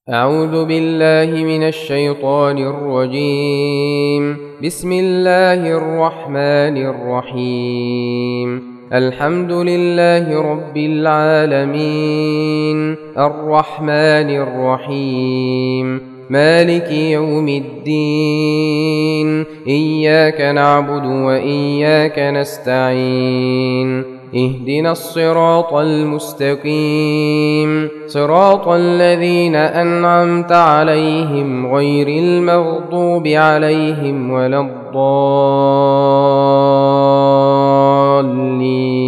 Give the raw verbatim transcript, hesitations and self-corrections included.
أعوذ بالله من الشيطان الرجيم. بسم الله الرحمن الرحيم. الحمد لله رب العالمين الرحمن الرحيم مالك يوم الدين. إياك نعبد وإياك نستعين. اهدنا الصراط المستقيم صراط الذين أنعمت عليهم غير المغضوب عليهم ولا الضالين.